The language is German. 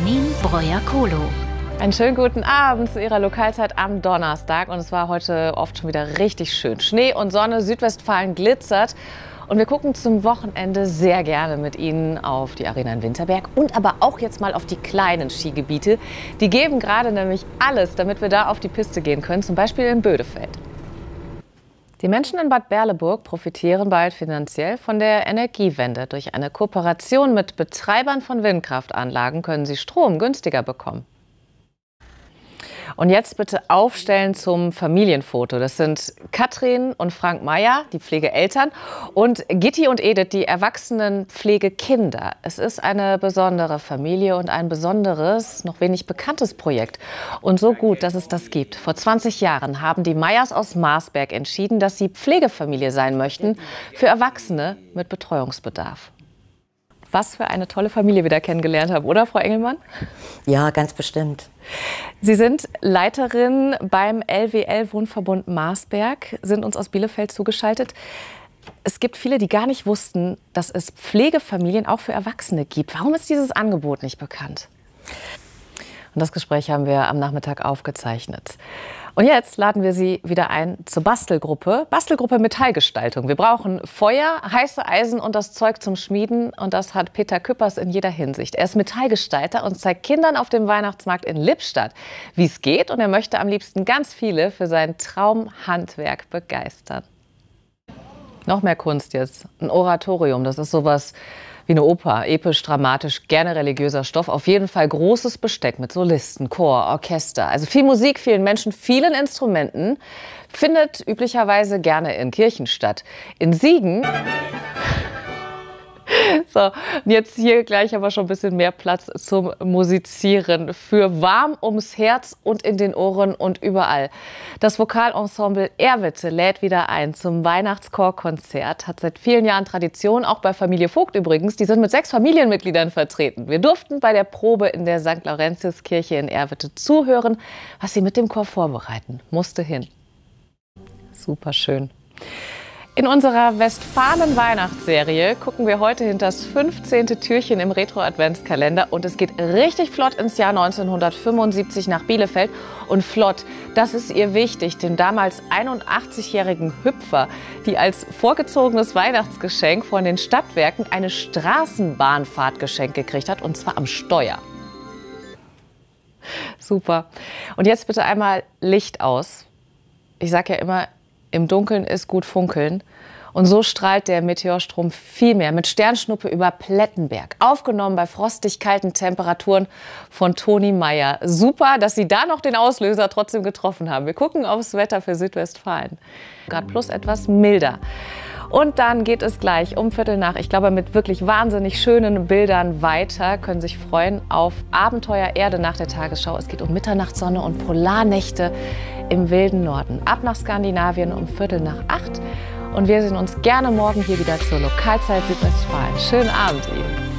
Janine Breuer-Kohlo. Einen schönen guten Abend zu Ihrer Lokalzeit am Donnerstag. Und es war heute oft schon wieder richtig schön. Schnee und Sonne, Südwestfalen glitzert. Und wir gucken zum Wochenende sehr gerne mit Ihnen auf die Arena in Winterberg und aber auch jetzt mal auf die kleinen Skigebiete. Die geben gerade nämlich alles, damit wir da auf die Piste gehen können, zum Beispiel in Bödefeld. Die Menschen in Bad Berleburg profitieren bald finanziell von der Energiewende. Durch eine Kooperation mit Betreibern von Windkraftanlagen können sie Strom günstiger bekommen. Und jetzt bitte aufstellen zum Familienfoto. Das sind Katrin und Frank Meyer, die Pflegeeltern, und Gitti und Edith, die erwachsenen Pflegekinder. Es ist eine besondere Familie und ein besonderes, noch wenig bekanntes Projekt. Und so gut, dass es das gibt. Vor 20 Jahren haben die Meyers aus Marsberg entschieden, dass sie Pflegefamilie sein möchten für Erwachsene mit Betreuungsbedarf. Was für eine tolle Familie wir da kennengelernt haben, oder Frau Engelmann? Ja, ganz bestimmt. Sie sind Leiterin beim LWL-Wohnverbund Marsberg, sind uns aus Bielefeld zugeschaltet. Es gibt viele, die gar nicht wussten, dass es Pflegefamilien auch für Erwachsene gibt. Warum ist dieses Angebot nicht bekannt? Und das Gespräch haben wir am Nachmittag aufgezeichnet. Und jetzt laden wir Sie wieder ein zur Bastelgruppe Metallgestaltung. Wir brauchen Feuer, heiße Eisen und das Zeug zum Schmieden. Und das hat Peter Küppers in jeder Hinsicht. Er ist Metallgestalter und zeigt Kindern auf dem Weihnachtsmarkt in Lippstadt, wie es geht. Und er möchte am liebsten ganz viele für sein Traumhandwerk begeistern. Noch mehr Kunst jetzt. Ein Oratorium, das ist sowas wie eine Oper, episch, dramatisch, gerne religiöser Stoff. Auf jeden Fall großes Besteck mit Solisten, Chor, Orchester. Also viel Musik, vielen Menschen, vielen Instrumenten. Findet üblicherweise gerne in Kirchen statt. In Siegen. So, und jetzt hier gleich aber schon ein bisschen mehr Platz zum Musizieren. Für warm ums Herz und in den Ohren und überall. Das Vokalensemble Erwitte lädt wieder ein zum Weihnachtschorkonzert. Hat seit vielen Jahren Tradition, auch bei Familie Vogt übrigens. Die sind mit 6 Familienmitgliedern vertreten. Wir durften bei der Probe in der St. Laurentiuskirche in Erwitte zuhören, was sie mit dem Chor vorbereiten. Musste hin. Super schön. In unserer Westfalen-Weihnachtsserie gucken wir heute hinter das 15. Türchen im Retro-Adventskalender. Und es geht richtig flott ins Jahr 1975 nach Bielefeld. Und flott, das ist ihr wichtig, dem damals 81-jährigen Hüpfer, die als vorgezogenes Weihnachtsgeschenk von den Stadtwerken eine Straßenbahnfahrt geschenkt gekriegt hat. Und zwar am Steuer. Super. Und jetzt bitte einmal Licht aus. Ich sage ja immer, im Dunkeln ist gut funkeln. Und so strahlt der Meteorstrom viel mehr mit Sternschnuppe über Plettenberg. Aufgenommen bei frostig kalten Temperaturen von Toni Meyer. Super, dass Sie da noch den Auslöser trotzdem getroffen haben. Wir gucken aufs Wetter für Südwestfalen. Grad plus etwas milder. Und dann geht es gleich um 7:15, ich glaube, mit wirklich wahnsinnig schönen Bildern weiter. Können sich freuen auf Abenteuer Erde nach der Tagesschau. Es geht um Mitternachtssonne und Polarnächte im wilden Norden. Ab nach Skandinavien um 7:45. Und wir sehen uns gerne morgen hier wieder zur Lokalzeit Südwestfalen. Schönen Abend Ihnen.